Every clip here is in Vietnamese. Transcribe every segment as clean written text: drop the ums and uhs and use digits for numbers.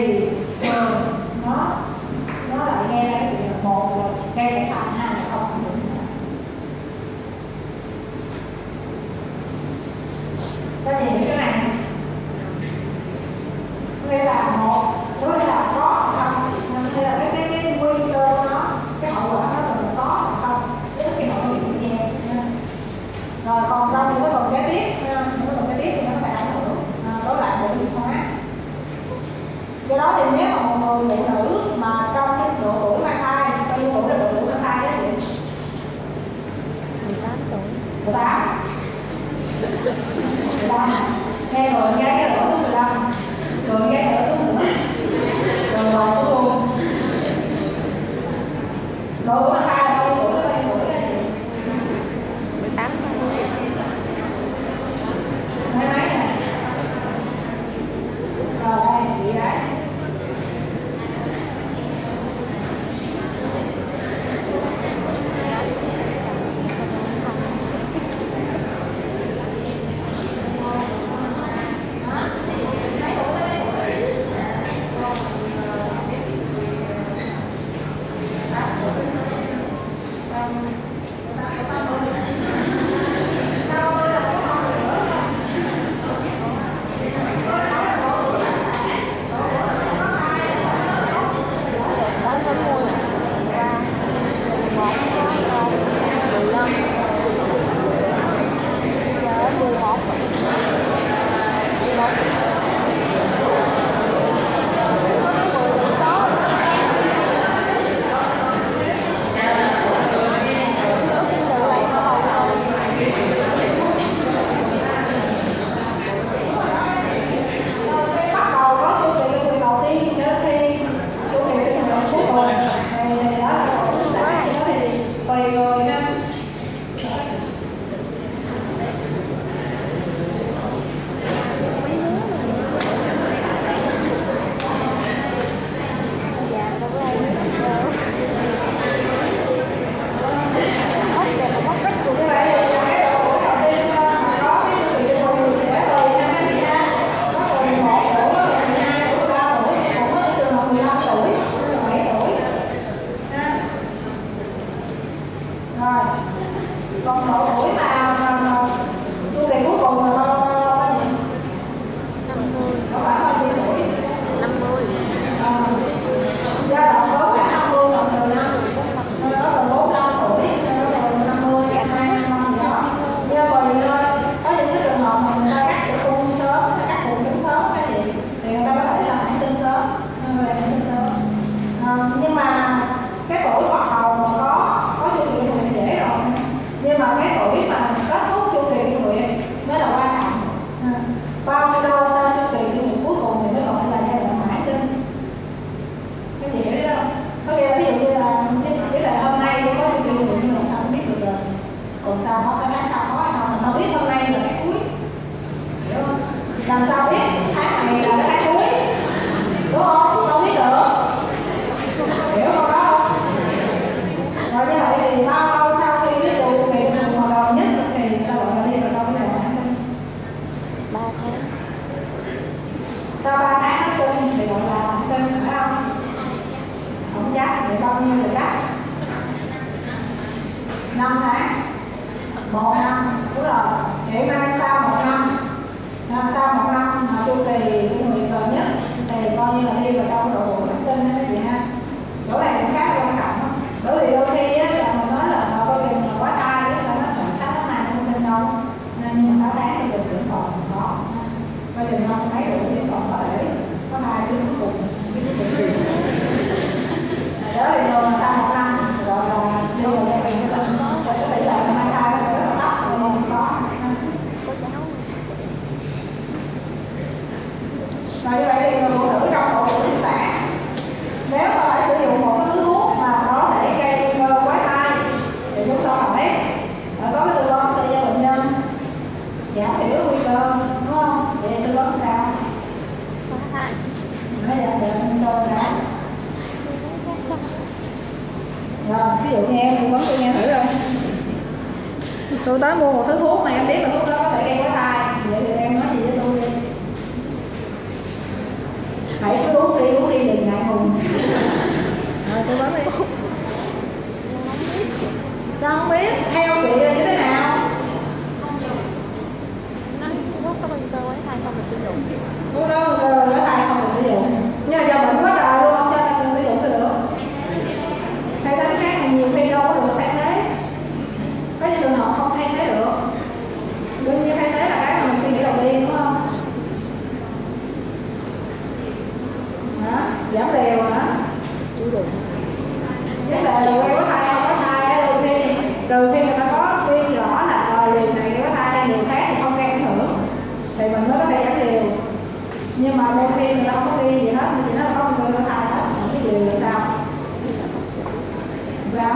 thì nó lại gây ra cái việc một là gây sảy thận, hai là không ảnh hưởng nữa. Các chị hiểu cái này nghĩa là một nó là có không, hay là cái nguy cơ của nó, cái hậu quả nó là có hoặc không, cái khi nào nó bị nhẹ. Rồi còn trong những cái tuần kế tiếp, những cái tuần kế tiếp thì nó phải ảnh hưởng rối loạn bộ tiêu hóa. Do đó thì nếu mà một người phụ nữ mà trong cái độ tuổi mang thai, bao nhiêu tuổi là độ tuổi mang thai đó chị? 18 tuổi. 18. 15. Nghe rồi gái cái đổ xuống 15, rồi gái đổ xuống nữa, rồi ngoài xuống luôn. Độ tuổi mang thai là bao nhiêu tuổi? Bao nhiêu tuổi đó chị? 18 tuổi. Mấy mấy nè. Rồi đây chị gái. Sau 3 tháng nó cân thì gọi là cân, phải không? Không chắc thì bao nhiêu là chắc? 5 tháng, 1 năm, đúng rồi. Hiện nay sau 1 năm, sau 1 năm mà chu kỳ của người cần nhất thì coi như là đi vào trong độ tuổi mãn kinh đó các chị ha. Chỗ này cũng khá là quan trọng đó. Bởi vì đôi khi á, là mình nói là coi chừng là quá thai đó, là nó khoảng 6 tháng này không tin đâu. Nhưng mà 6 tháng thì vẫn còn có. Coi chừng không mấy tuổi vẫn còn có thể có thai đến cuối cùng. Đó thì thường là sau 1 năm gọi là đi vào giai đoạn cái tình và cái tỷ lệ mang thai nó sẽ rất là thấp và không có. Và như vậy thì người phụ nữ trong độ tuổi sinh sản nếu mà phải sử dụng một cái thứ thuốc mà có thể gây nguy cơ quái thai thì chúng ta phải có cái tư vấn để cho bệnh nhân giảm thiểu nguy cơ, đúng không? Vậy tư vấn sao? Mới giảm thiểu nguy cơ sao? Rồi, ví dụ như em tư vấn tôi nghe thử rồi. Tôi tới mua một thứ thuốc mà em biết là thuốc đó có thể gây quái thai, vậy thì em nói gì với tôi đi? Hãy cứ uống đi, hùng. Rồi tư vấn đi. Sao không biết? Theo chị là như thế nào? Thuốc có bao nhiêu quấy thai không được sử dụng. Thuốc đó quấy thai không được sử dụng. Nhưng mà do bệnh quá trời luôn, không cho nên sử dụng sao được? Thay thế khác thì nhiều khi đâu có được thay thế. Có những trường hợp không thay thế được. Đương nhiên thay thế là cái mà mình suy nghĩ đầu tiên, đúng không? Hả? Giảm liều hả? Chú được. Vấn đề là quay có thai không có thai, trừ khi người ta có ghi rõ là liều này có thai, liều khác thì không gây ảnh hưởng thì mình mới có thể giảm liều. Nhưng mà đôi khi người ta không có ghi gì hết, thì nó có nguy cơ có thai hết, cái liều là sao? Sao?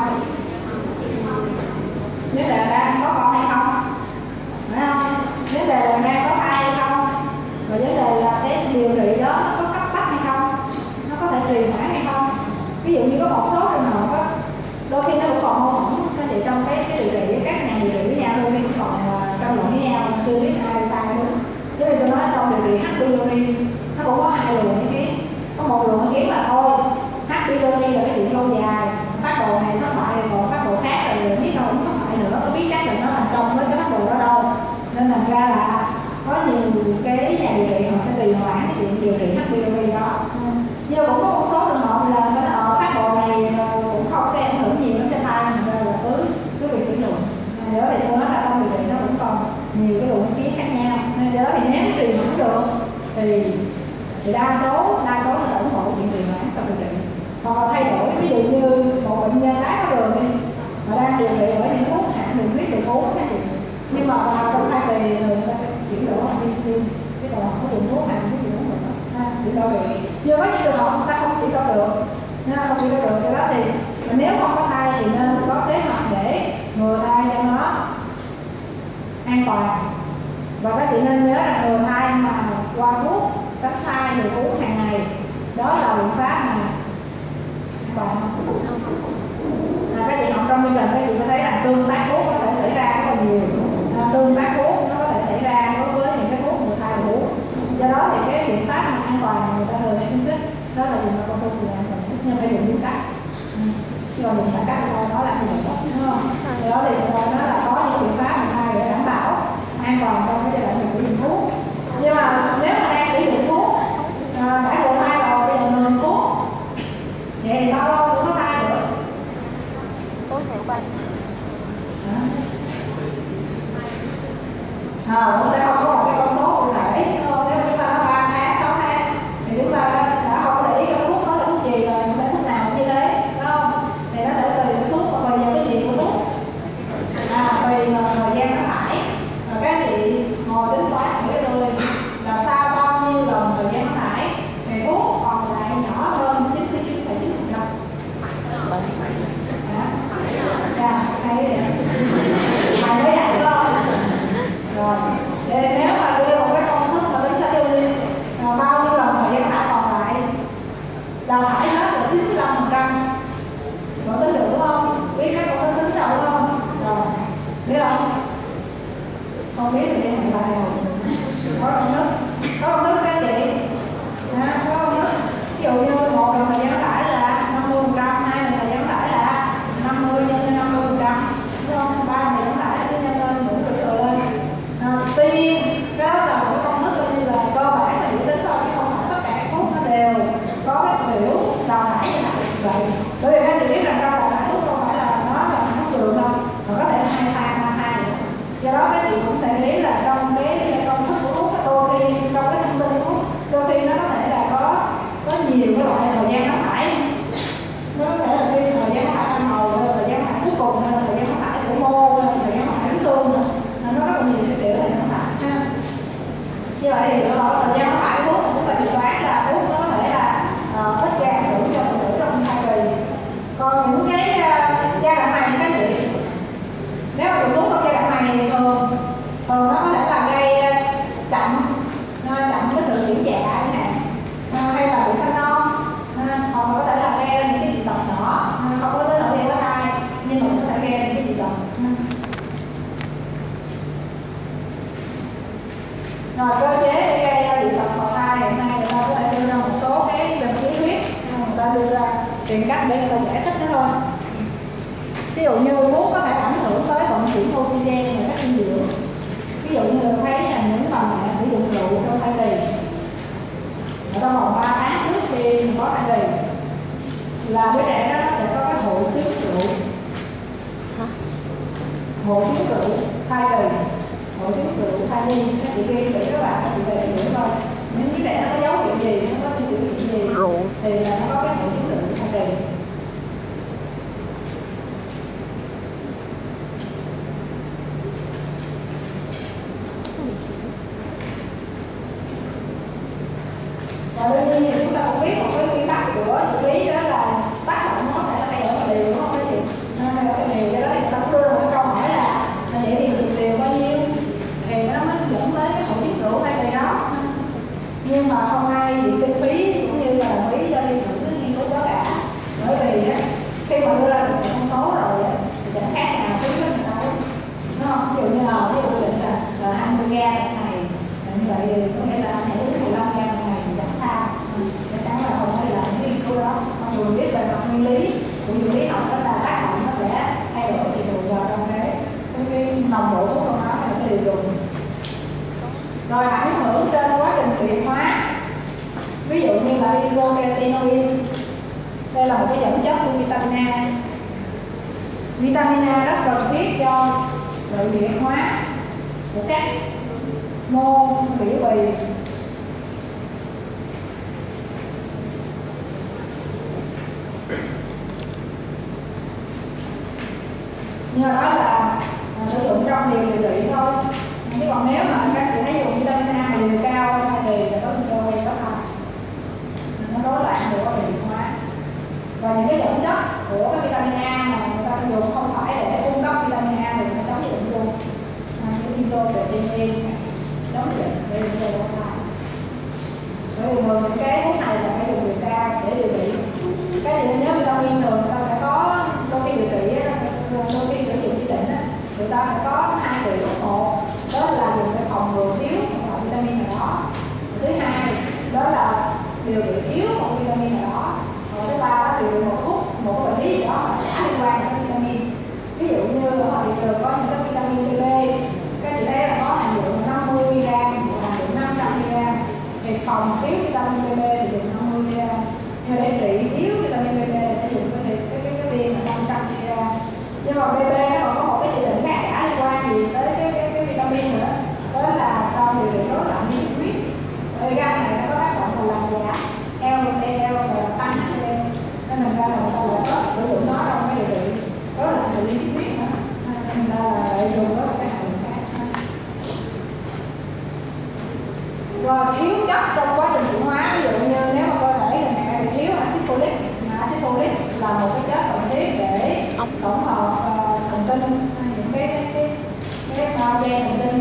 Vấn đề là đang có con hay không? Phải không? Vấn đề là đang có thai hay không? Và vấn đề là cái điều trị đó nó có cấp bách hay không? Nó có thể trì hoãn hay không? Ví dụ như có một số trường hợp đó, đôi khi nó cũng còn mâu thuẫn cái gì trong cái điều trị với các nhà điều trị với nhau, đôi khi cũng còn tranh luận với nhau, chưa biết ai sai đúng. Chứ tôi nói trong điều trị H. pylori nó cũng có hai luồng ý kiến, có một luồng ý kiến là thôi H. pylori là cái chuyện lâu dài, phát đồ này thất bại rồi còn phát đồ khác rồi biết đâu cũng thất bại nữa, có biết chắc là nó thành công với cái phát đồ đó đâu, nên thành ra là có nhiều cái nhà điều trị họ sẽ trì hoãn cái chuyện điều trị H. pylori đó. Nhưng cũng có một số trường hợp là phát đồ này cũng không có ảnh hưởng nhiều đến cho thai, nên là cứ việc sử dụng. Nên đó thì tôi nói là trong điều trị nó cũng còn nhiều cái luồng ý kiến khác nhau, nên do đó thì nếu trì hoãn được thì đa số là ủng hộ chuyện trì hoãn trong điều trị. Hoặc là thay đổi, ví dụ như một bệnh nhân đái tháo đường đi mà đang điều trị ở những thuốc hạ đường huyết đường uống cái gì, nhưng mà trong thai kỳ người ta sẽ chuyển đổi thành insulin, chứ còn không có dùng thuốc hạ đường huyết đường uống nữa, chuyển đổi được. Nhưng có những trường hợp người ta không chuyển đổi được, nên không chuyển đổi được cái đó thì nếu không có thai thì nên có kế hoạch để ngừa thai cho nó an toàn. Và các chị nên nhớ là ngừa thai mà qua thuốc tránh thai được uống hàng ngày, đó là biện pháp mà an toàn. Các chị học trong chương trình các chị sẽ thấy là tương tác thuốc có thể xảy ra rất là nhiều. Tương tác thuốc nó có thể xảy ra đối với những cái thuốc ngừa thai được uống. Do đó thì cái biện pháp mà an toàn người ta thường hay khuyến khích đó là dùng cao su thì an toàn nhất, nhưng phải dùng đúng cách. Chứ còn dùng sai cách thì nó là không được, đúng không? Do đó thì người ta nói là có những biện pháp mà thai để đảm bảo an toàn trong cái giai đoạn mình sử dụng thuốc. Nhưng mà nếu mà đang sử dụng thuốc đã ngừa thai rồi, bây giờ ngừng thuốc vậy thì bao lâu cũng có thai được? Tối thiểu 3 cũng sẽ không có một cái con số cụ thể. Nếu chúng ta nói 3 tháng, 6 tháng thì chúng ta đã không để ý cái thuốc đó là thuốc gì rồi, để thuốc nào như thế, đúng không? Thì nó sẽ tùy cái thuốc và tùy vào cái gì của thuốc, tùy thời gian nó phải. Và các chị ngồi tính toán với tôi là sau tìm cách để người ta giải thích thế thôi. Ví dụ như thuốc có thể ảnh hưởng tới vận chuyển oxygen và các dinh dưỡng. Ví dụ như thấy là những bà mẹ sử dụng rượu trong thai kỳ, ở trong vòng 3 tháng trước khi có thai kỳ, là đứa trẻ đó nó sẽ có cái hội chứng rượu. Hội chứng rượu thai kỳ, hội chứng rượu thai nhi. Các chị ghi kỹ các bạn, các chị về hiểu thôi. Những đứa trẻ nó có dấu hiệu gì, nó có biểu hiện gì thì là nó có cái hội chứng rượu thai kỳ. Và đương nhiên thì chúng ta cũng biết một cái nguyên tắc của xử lý đó là tác động có thể là thay đổi một điều, đúng không cái gì? Thay đổi một điều, cái đó thì người ta cũng đưa ra một cái câu hỏi là vậy thì điều bao nhiêu thì nó mới dẫn tới cái hội chứng rượu thai kỳ đó. Nhưng mà không ai bị kinh phí cũng như là đồng ý cho đi thử cái nghiên cứu đó cả. Bởi vì á, khi mà đưa ra được một con số rồi á, thì chẳng khác nào phí với người ta đúng không? Ví dụ như là ví dụ quy định là 20 gram một ngày, như vậy thì có nghĩa là hãy uống 15 gram một ngày thì chẳng sao. Chắc chắn là không phải là những nghiên cứu đó. Mặc dù biết về mặt nguyên lý của nguyên lý học đó là tác động nó sẽ thay đổi tùy thuộc vào trong cái nồng độ thuốc trong đó hay là cái liều dùng. Rồi ảnh hưởng trên quá trình chuyển hóa, ví dụ như là isotretinoin, đây là một cái dẫn chất của vitamin A. Vitamin A rất cần thiết cho sự chuyển hóa của các mô biểu bì. Nhờ đó là sử dụng trong điều trị thôi. Chứ còn nếu mà các chị thấy dùng vitamin A mà liều cao thì là có nguy cơ gây rất không, nó rối loạn được quá trình chuyển hóa. Và những cái dẫn chất của cái vitamin A mà người ta dùng không phải để cung cấp vitamin A thì người ta chống dị ứng luôn. Cái isotretinoin chống dị ứng đây là đâu sai. Bởi vì thường những cái thuốc này là phải dùng liều cao để điều trị. Cái gì nếu vitamin thường người ta sẽ có đôi khi điều trị, đôi khi sử dụng chỉ định người ta sẽ có 2 vị thuốc một. Đó là dùng để phòng ngừa thiếu một loại vitamin nào đó. Thứ hai đó là điều trị thiếu một vitamin nào đó. Rồi thứ ba đó điều trị một thuốc, một cái bệnh lý gì đó mà đã liên quan đến vitamin. Ví dụ như ở thị trường có những cái vitamin B, các chị thấy là có hàm lượng 50 mg, hàm lượng 500 mg. Thì phòng thiếu vitamin B thì dùng 50 mg. Nhưng để trị thiếu vitamin B thì phải dùng cái viên là 500 mg. Nhưng mà BB nó còn có một cái chỉ định khác cả liên quan gì tới cái vitamin nữa, đó là trong điều trị rối loạn lipid huyết. Gan này nó có tác động là làm giảm LDL và tăng HDL, nên thành ra là người ta lại có sử dụng nó trong cái điều trị rối loạn lipid huyết nữa, nên ra là lại dùng đó là cái hàm lượng khác. Rồi thiếu chất trong quá trình chuyển hóa, ví dụ như nếu mà cơ thể người mẹ bị thiếu axit folic, axit folic là một cái chất cần thiết để tổng hợp thần kinh, những cái bao gen thần kinh,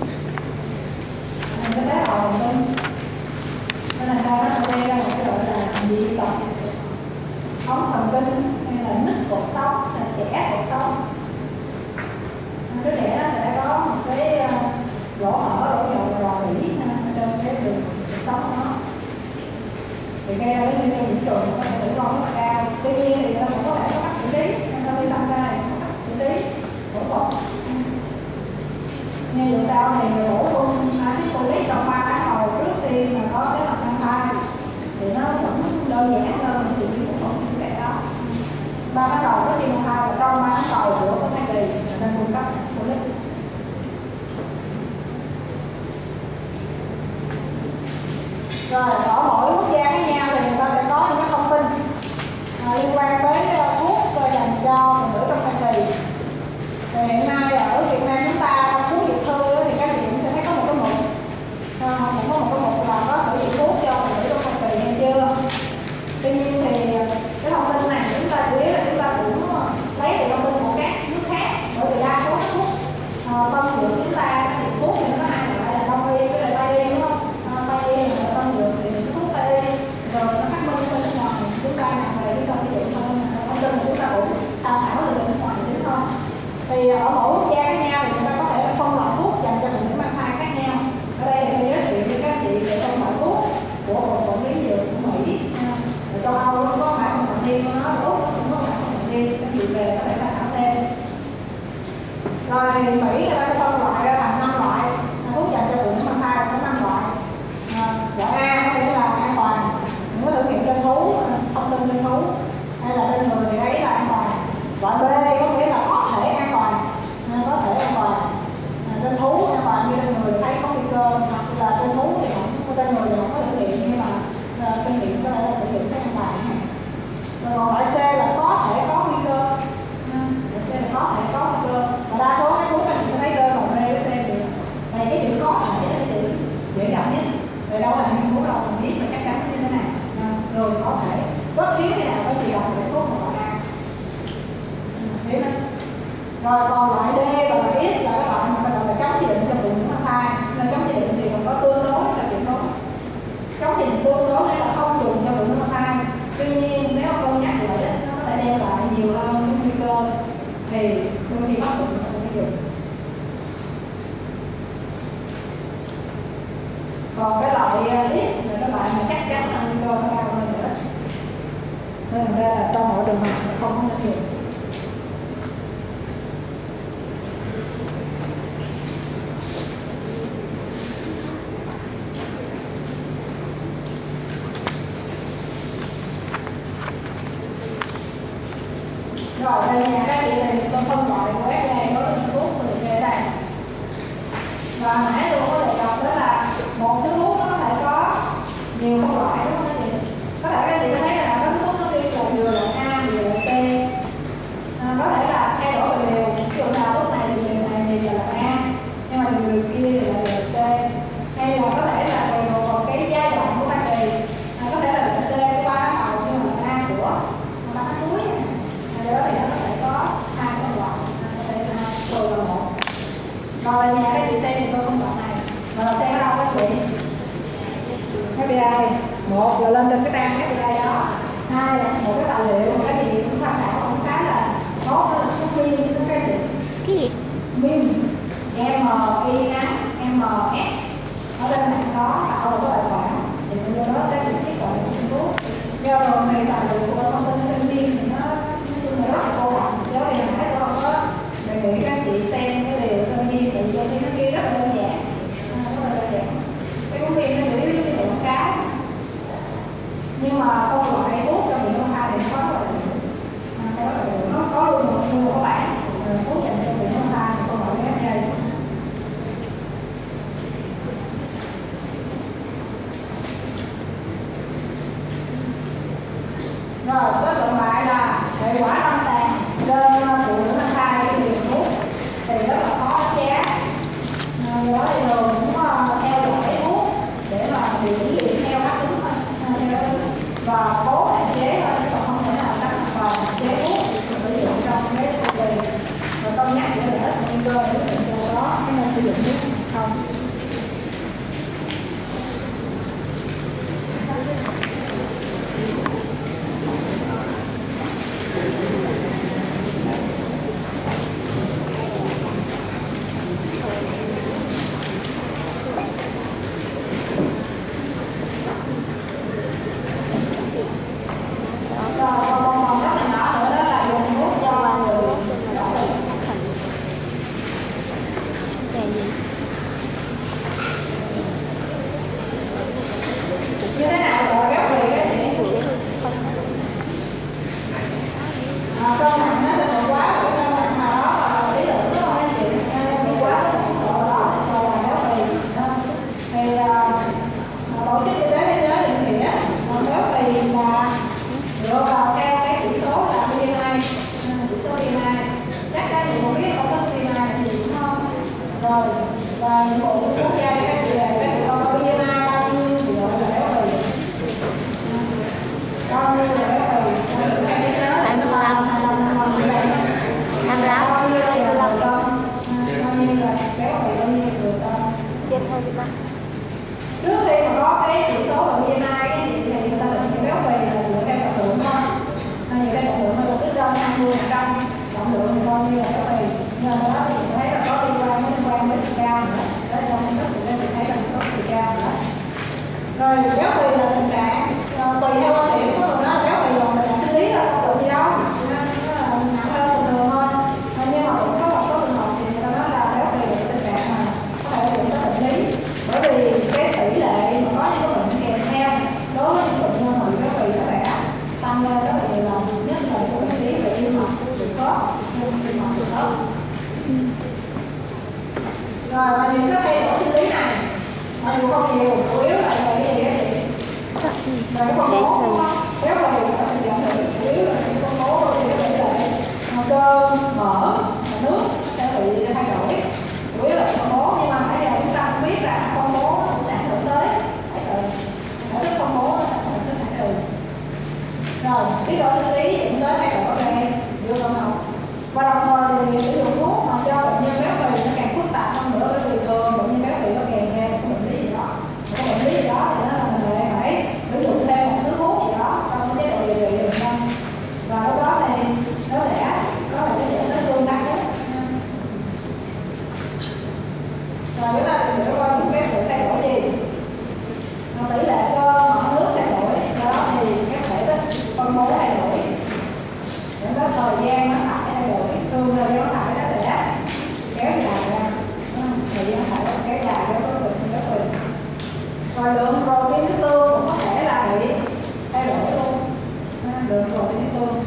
cái tế bào thần kinh, nên thành ra nó sẽ gây ra một cái gọi là dị tật ống thần kinh hay là nứt cột sống, hay là chẻ cột sống. Đứa trẻ nó sẽ có một cái lỗ hở, lỗ dầu rò rỉ trên cái đường cột sống của nó, thì gây ra cái nguy cơ nhiễm trùng có thể tử vong rất là cao. Tuy nhiên thì người ta cũng có thể có cách xử lý, sau khi sinh ra thì có cách xử lý phẫu thuật. Như dù sao thì bổ sung axit folic trong 3 tháng đầu trước khi mà có kế hoạch mang thai thì nó vẫn đơn giản hơn những chuyện phẫu thuật như vậy đó. 3 tháng đầu trước khi mang thai và trong 3 tháng đầu của cái thai kỳ nên cung cấp axit folic. Rồi ở mỗi quốc gia khác nhau thì người ta sẽ có những cái thông tin liên quan đến thuốc dành cho phụ nữ trong thai kỳ. Thì hiện nay ở Việt Nam chúng ta trong thuốc dược thư thì các chị cũng sẽ thấy có một cái mục, cũng có một cái mục là có sử dụng thuốc cho phụ nữ trong thai kỳ hay chưa. Tuy nhiên thì cái thông tin này chúng ta chủ yếu là chúng ta cũng lấy từ thông tin của các nước khác, bởi vì đa số thuốc tân dược chúng ta thì thuốc thì nó hai loại là đông y với lại tây y, đúng không? Tây y là tân dược thì thuốc tây y rồi nó phát minh bên nước ngoài chúng ta nằm về chúng ta sử dụng thông tin của chúng ta cũng tham khảo từ bên ngoài chính thôi. Thì ở mỗi quốc gia khác nhau thì chúng ta có thể phân loại thuốc dành cho phụ nữ mang thai khác nhau. Ở đây thì tôi giới thiệu với các chị về phân loại thuốc của Cục Quản lý Dược của Mỹ, ở châu Âu nó có phải phân loại riêng về có thể là tăng lên. Rồi thì Mỹ người ta sẽ phân loại ra thành 5 loại thuốc dành cho phụ nữ mang thai, có 5 loại. Loại A có thể là an toàn, những cái thử nghiệm trên thú, thông tin trên thú hay là trên người thì thấy là an toàn. Loại B có nghĩa là có thể an toàn, có thể an toàn trên thú an toàn, như trên người thấy có nguy cơ, hoặc là trên thú thì không, trên người thì không có thử nghiệm nhưng mà kinh nghiệm có thể là sử dụng cái an toàn. Rồi còn loại C là có thể có nguy cơ, loại C là có thể có nguy cơ, và đa số các thuốc mình sẽ thấy rơi vào B với C thì này cái chữ có thể là cái chữ dễ gặp nhất. Về đâu là nghiên cứu đâu mình biết là chắc chắn như thế này, rồi có thể rất hiếm khi nào có chị đọc cái thuốc một loại A. Rồi còn loại D và loại X là các loại mà mình gọi là chống chỉ định cho phụ nữ mang thai. Nên chống chỉ định thì còn có tương đối là tuyệt đối. Chống chỉ định tương đối là không dùng cho phụ nữ mang thai. Tuy nhiên nếu mà cân nhắc lợi ích nó có thể đem lại nhiều hơn những nguy cơ thì đôi khi bác phụ nữ phải dùng. Còn cái loại X là cái loại mà chắc chắn là nguy cơ nó cao hơn nữa. Nên thành ra là trong mọi trường hợp không có nên dùng. Rồi đây nha các chị thì tôi phân loại của FDA đối với thuốc của liệt kê đây. Và nãy tôi có đề cập đó là một thứ thuốc nó có thể có nhiều phân loại đúng không các chị? Có thể các chị có thấy là cái thuốc nó đi là vừa là A vừa là C. Có thể là thay đổi về liều, ví dụ là thuốc này thì liều này thì là A, nhưng mà liều kia thì là C. Hay là có thể là tùy vào cái giai đoạn của thai kỳ, có thể là C của 3 tháng đầu nhưng mà là A của 3 tháng cuối. Do đó thì nó có thể có 2 phân loại, có thể là 2 là 1. Rồi nhà các chị xem thì tôi phân loại này. Và xem ở đâu các chị? FBI. Một là lên trên cái trang FBI đó. Hai là một cái tài liệu mà các chị cũng tham khảo cũng khá là tốt, đó là số memes các chị. Cái gì? Memes. M-I-M-S. Ở trên này có tạo một cái tài khoản. Thì do đó các chị biết gọi là Trung Quốc. Do rồi này tài liệu của thông tin trên memes thì nó rất là cô động. Do thì mình thấy tôi không có đề nghị các chị xem cái điều trên memes thì cho nó kia rất là đơn giản. Rất là đơn giản. Cái cuốn phim nó chủ yếu giống như quảng cáo, nhưng mà phân loại thuốc cho bệnh mang thai thì nó có rất là nhiều, nó có luôn một nhiều các bạn thuốc dành cho bệnh mang thai thì phân loại cái FDA. Rồi kết luận lại là hệ quả lâm sàng trên phụ nữ mang thai cái liều thuốc thì rất là khó đánh giá. Do đó thì thường cũng theo dõi thuốc để mà điều trị theo đáp ứng thôi, và cố hạn chế thôi, chứ còn không thể nào đáp ứng vào hạn chế thuốc sử dụng trong cái thời kỳ, và cân nhắc giữa lợi ích và nguy cơ để quyết định cho đó hay nên sử dụng thuốc không. Như thế nào gọi béo phì các chị? Cân nặng nó sẽ vượt quá một cái cân nặng nào đó và lý tưởng đúng không anh chị? Vượt quá cái mức độ đó gọi là béo phì. Thì Tổ chức Y tế Thế giới định nghĩa béo phì là dựa vào theo cái chỉ số là BMI, chỉ số BMI. Chắc các chị cũng biết công thức BMI là gì đúng không? Rồi và những bộ quốc gia các chị về các chị coi BMI bao nhiêu thì gọi là béo phì. Bao nhiêu là béo phì? 25. Bao nhiêu là béo phì, bao nhiêu là thừa cân? Trên 25. Trước khi mà có cái chỉ số là BMI cái gì thì người ta định cái béo phì là dựa theo trọng lượng thôi. Nhiều cái trọng lượng nó được ít hơn 20%, trọng lượng thì coi như là béo phì. Nhưng mà đó thì mình thấy là có liên quan đến chiều cao nữa. Đấy là mình thấy là có chiều cao nữa. Rồi béo phì là tình trạng tùy theo quan điểm của người đó, béo phì còn là Rồi và những cái thay đổi sinh lý này mặc dù không nhiều, chủ yếu là cái gì á chị? Là cái phân bố đúng không? Béo phì nó sẽ giảm thiểu, chủ yếu là cái phân bố thì tỷ lệ cơ, mỡ, nước sẽ bị thay đổi, chủ yếu là phân bố. Nhưng mà nãy giờ chúng ta cũng biết là phân bố nó cũng sẽ ảnh hưởng tới thải trừ, thể thức phân bố nó sẽ ảnh hưởng tới thải trừ. Rồi biến đổi sinh lý dẫn tới thay đổi về dương tổng hợp, và đồng thời thì sử dụng thuốc mà cho bệnh nhân béo phì nó càng phức tạp hơn nữa, bởi vì thường bệnh nhân béo phì nó kèm theo một bệnh lý gì đó, thì nó là mình lại phải sử dụng thêm một thứ thuốc gì đó trong cái chế độ điều trị bệnh nhân, và lúc đó thì nó sẽ có là cái dẫn tới tương đắc đó. Rồi chúng ta tìm hiểu coi những cái sự thay đổi gì. Tỷ lệ cơ, mỡ, nước thay đổi, đó thì các thể tích phân bố thay đổi, những cái thời gian nó thải thay đổi, thường thời gian thải nó sẽ kéo dài ra, thời gian thải nó kéo dài ra có tùy. Rồi lượng protein nước tương cũng có thể là bị thay đổi luôn, lượng protein nước tương.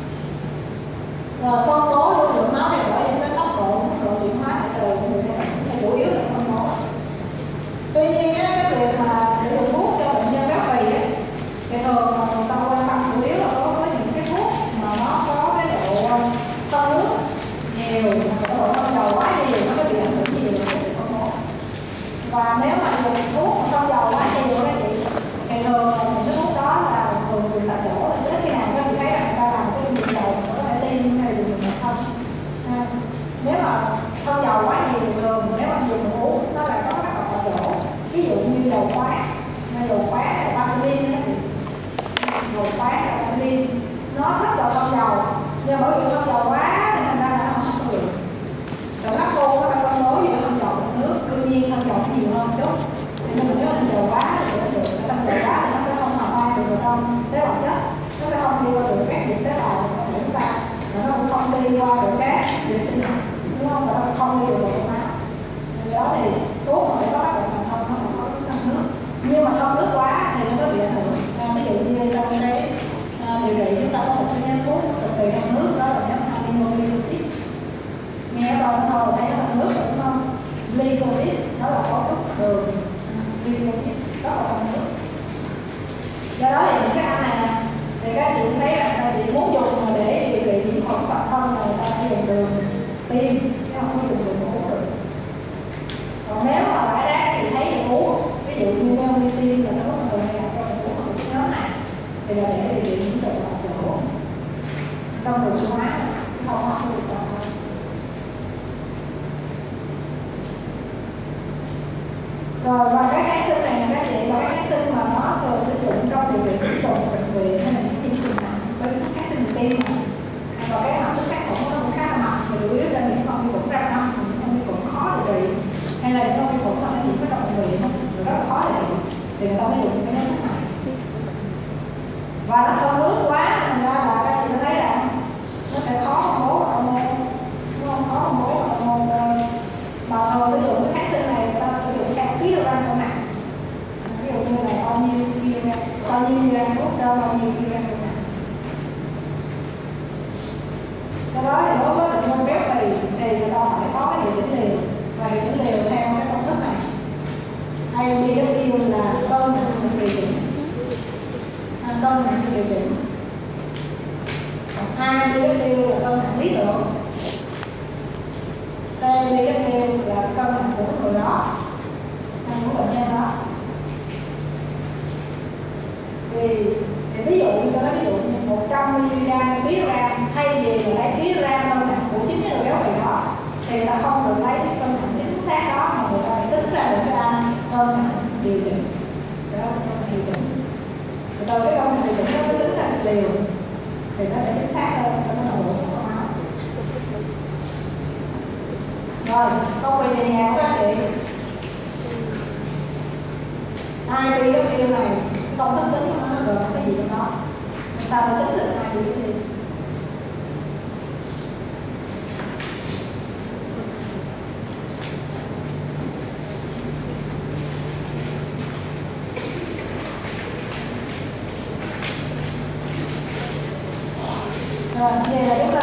Rồi phân bố lưu lượng máu thay đổi những cái tốc độ mức độ chuyển hóa thải trừ của người ta chủ yếu là phân bố. Tuy nhiên á, cái việc mà sử dụng thuốc cho bệnh nhân béo phì á, thì thường người ta quan tâm chủ yếu là đối với những cái thuốc mà nó có cái độ phân nước nhiều, cái độ phân dầu quá nhiều, nó có bị ảnh hưởng nhiều đến cái việc phân bố. Và nếu mà dùng thuốc mà phân dầu quá nhiều đó thì thường là những cái thuốc đó là thường dùng tại chỗ, đến khi nào các chị thấy là người ta làm cái dùng dầu có thể tiêm hay dùng không. Nếu mà phân dầu quá nhiều thường, nếu mà dùng uống nó lại có các độc tại chỗ, ví dụ như dầu khoáng, dầu vaseline, dầu khoáng, vaseline, nó rất là phân dầu, nhưng bởi vì phân dầu quá thì thành ra là nó không có được. Rồi các cô có phải phân bố gì phân dầu trong nước, đương nhiên phân dầu nhiều hơn chút, thì mình nhớ là dầu quá thì nó được, trong dầu quá thì nó sẽ không hòa tan được vào trong tế bào chất, nó sẽ không đi qua được các dịch tế bào của chúng ta, và nó cũng không đi qua được các dịch sinh học, đúng không? Và nó không đi được vào máu. Vì đó thì thuốc mà phải có tác dụng không, nó không có thâm nước, nhưng mà thâm nước quá thì nó có bị ảnh hưởng. Ví dụ như trong cái điều trị chúng ta có một cái nhóm thuốc cực kỳ trong nước, đó là nhóm aminoglycosid. Nghe đâu thôi thấy nó trong nước rồi đúng không? Glycosid đó là cấu trúc đường, glycosid rất là trong nước. Do đó thì những cái ăn này thì các chị thấy là các chị muốn dùng mà để điều trị nhiễm khuẩn toàn thân là người ta phải dùng đường tiêm, chứ không có dùng đường uống được. Còn nếu mà bãi rác thì thấy được uống, ví dụ như neomycin là nó có người hay là cho mình uống một cái nhóm này thì là để điều trị những bệnh tại chỗ trong đường tiêu hóa, không có được toàn thân. Rồi và cái kháng sinh này các chị là cái kháng sinh mà nó thường sử dụng trong điều trị nhiễm trùng bệnh viện hay là những nhiễm trùng nặng với kháng sinh tim mà. Và cái hoạt chất kháng khuẩn nó cũng khá là mạnh, thì chủ yếu là những con vi khuẩn răng nanh, những con vi khuẩn khó điều trị, hay là những con vi khuẩn mà nó nhiễm với trong bệnh viện rất là khó điều trị, thì người ta mới dùng cái nhóm thuốc này. Và nó thơm nước quá thành ra là các chị thấy rằng nó sẽ khó phân bố vào hormone, đúng không? Khó phân bố vào hormone. Mà thường sử dụng cái kháng sinh này người ta sử dụng theo kg cân nặng, ví dụ như là bao nhiêu kg thuốc đơn, bao nhiêu kg cân nặng. Do đó thì đối với bệnh nhân béo phì thì người ta phải có cái điều chỉnh liều, và điều chỉnh liều theo cái công thức này. ABW là cân nặng điều chỉnh, cân nặng điều chỉnh. Còn ABW là cân nặng lý tưởng, TBW là cân nặng của người đó, của bệnh nhân đó. Vì ví dụ như tôi nói ví dụ như 100 mg kg thay vì là lấy kg cân nặng của chính người béo phì đó, thì người ta không được lấy cái cân nặng chính xác đó, mà người ta phải tính ra được cái cân nặng điều chỉnh. Đó, cân nặng điều chỉnh. Rồi từ cái cân nặng điều chỉnh nó mới tính ra được liều, thì nó sẽ chính xác hơn cho nó là bộ của máu. Rồi, công việc về nhà của các chị. IBW này, công thức tính của nó gồm cái gì trong đó? Sao nó tính được IBW? Rồi, vậy là chúng ta